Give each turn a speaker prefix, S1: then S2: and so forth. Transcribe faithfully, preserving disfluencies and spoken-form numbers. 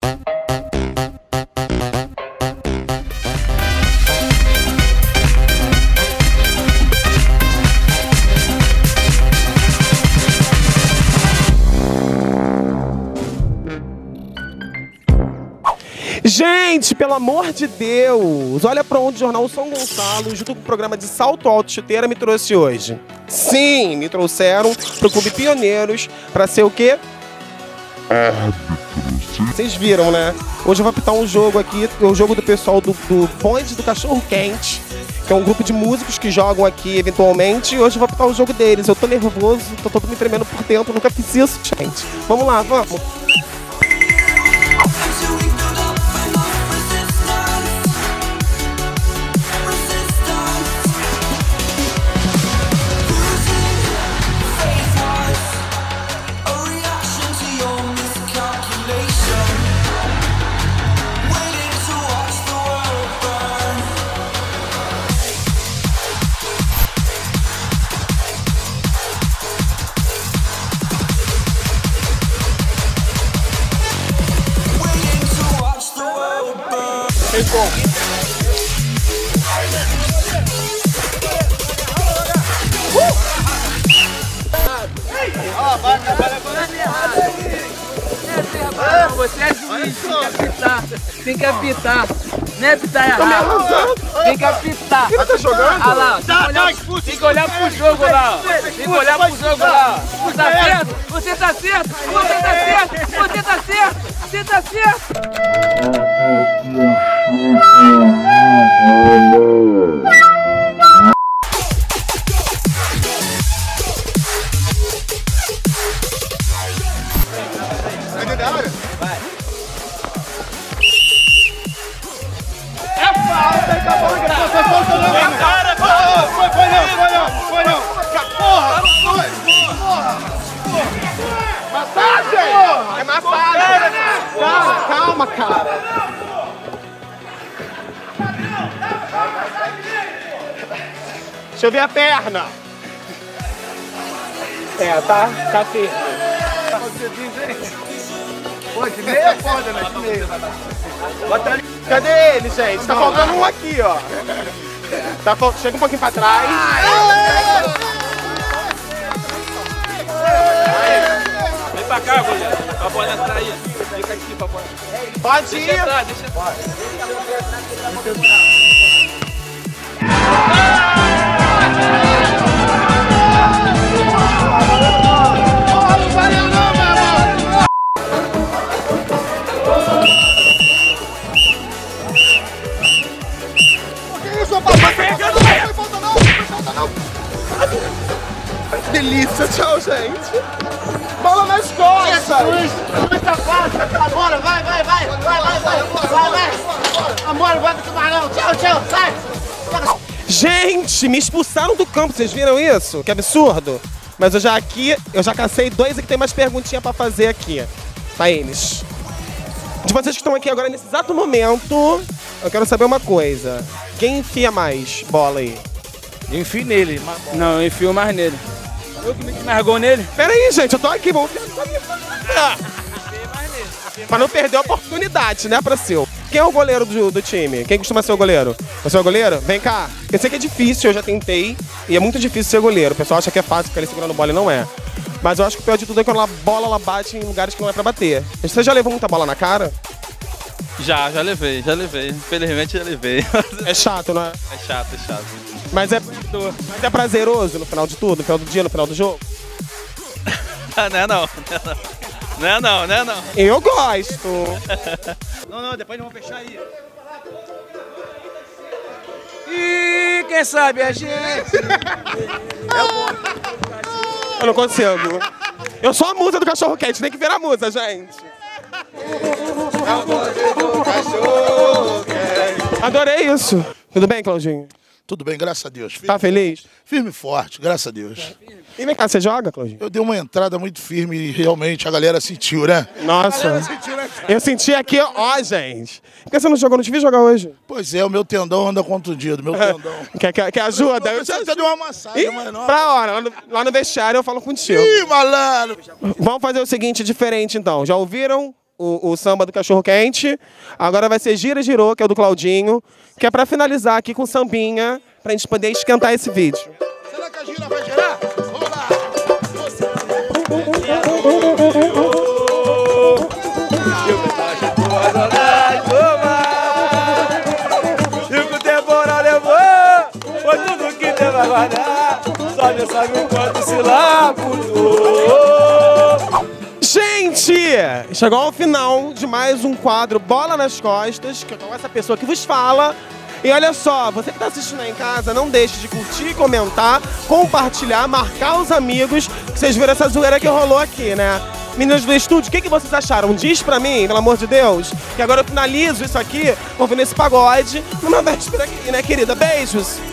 S1: Gente, pelo amor de Deus, olha pra onde o Jornal São Gonçalo, junto com o programa de salto alto chuteira, me trouxe hoje. Sim, me trouxeram pro Clube Pioneiros pra ser o quê? Vocês viram, né? Hoje eu vou apitar um jogo aqui, o jogo do pessoal do, do Bonde do Cachorro Quente, que é um grupo de músicos que jogam aqui eventualmente, e hoje eu vou apitar o jogo deles. Eu tô nervoso, tô todo me tremendo por dentro, nunca fiz isso, gente. Vamos lá, vamos.
S2: Você é juiz, tem que apitar, tem que apitar, né, apitar errado, tem que apitar.
S1: Ele tá jogando?
S2: Ah lá, tem que olhar, tem que olhar pro jogo lá, tem que olhar pro jogo lá. Você tá certo? Você tá certo? Você tá certo? Você tá certo? Você tá certo?
S1: É massagem! Calma, calma, cara! Deixa eu ver a perna! É, tá, tá firme.
S2: Pô, de meia foda, né? De meia.
S1: Bota ali. Cadê ele, gente? Tá faltando um aqui, ó. Tá fal... Chega um pouquinho pra trás.
S3: Vem pra cá, goleiro. Pra bola entrar aí. Fica aqui pra bola.
S1: Pode ir.
S3: Deixa entrar, deixa entrar.
S1: Não valeu não, meu amor. Que isso, papai? Não falta não, não falta não. Delícia, tchau, gente. Bola nas costas.
S2: Muita fácil, agora, vai, vai, vai, vai, vai, vai, vai, vai. Amor, não vai tomar não, tchau, tchau, sai.
S1: Gente, me expulsaram do campo, vocês viram isso? Que absurdo. Mas eu já aqui, eu já cacei dois e que tem mais perguntinha pra fazer aqui. Pra eles. De vocês que estão aqui agora nesse exato momento, eu quero saber uma coisa. Quem enfia mais bola aí?
S3: Eu enfio nele. Não, eu enfio mais nele. Eu que me largou nele.
S1: Pera aí, gente, eu tô aqui, vamos ah. Pra não perder a oportunidade, né, pra seu. Quem é o goleiro do, do time? Quem costuma ser o goleiro? Você é o goleiro? Vem cá. Eu sei que é difícil, eu já tentei. E é muito difícil ser goleiro. O pessoal acha que é fácil ficar ali segurando bola e não é. Mas eu acho que o pior de tudo é quando a bola ela bate em lugares que não é pra bater. Você já levou muita bola na cara?
S3: Já, já levei, já levei. Infelizmente já levei.
S1: É chato, não é?
S3: É chato, é chato.
S1: Mas é, mas é prazeroso no final de tudo? No final do dia, no final do jogo?
S3: Não é não, não é não. Não é não, não é não.
S1: Eu gosto.
S3: Não, não, depois não vamos fechar aí.
S2: E quem sabe a gente...
S1: Eu não consigo. Eu sou a musa do cachorro quente, tem que ver a musa, gente. Adorei isso. Tudo bem, Claudinho?
S4: Tudo bem, graças a Deus. Firme,
S1: Tá feliz?
S4: Firme e forte, graças a Deus.
S1: E vem cá, você joga, Claudinho?
S4: Eu dei uma entrada muito firme e realmente a galera sentiu, né?
S1: Nossa.
S4: Sentiu, né?
S1: Eu senti aqui, ó, gente. Por que você não jogou? Não te vi jogar hoje.
S4: Pois é, o meu tendão anda contundido, meu tendão.
S1: Quer, quer, quer ajuda? Eu
S4: Você
S1: te
S4: deu uma massagem,
S1: Ih,
S4: mas não.
S1: pra hora, lá no, lá no vestiário eu falo contigo.
S4: Ih, malandro!
S1: Vamos fazer o seguinte, diferente então. Já ouviram o, o samba do Cachorro Quente. Agora vai ser Gira Girou, que é o do Claudinho, que é pra finalizar aqui com sambinha, pra gente poder esquentar esse vídeo.
S4: Será que a gira vai girar? Vamos lá!
S3: E o que o temporal levou, foi tudo que deu a guardar. Só Deus sabe o quanto se lapudou.
S1: Gente, chegou ao final de mais um quadro Bola nas Costas, que é com essa pessoa que vos fala. E olha só, você que está assistindo aí em casa, não deixe de curtir, comentar, compartilhar, marcar os amigos, que vocês viram essa zoeira que rolou aqui, né? Meninas do estúdio, o que, que vocês acharam? Diz pra mim, pelo amor de Deus, que agora eu finalizo isso aqui ouvindo esse pagode numa véspera aqui, né, querida? Beijos!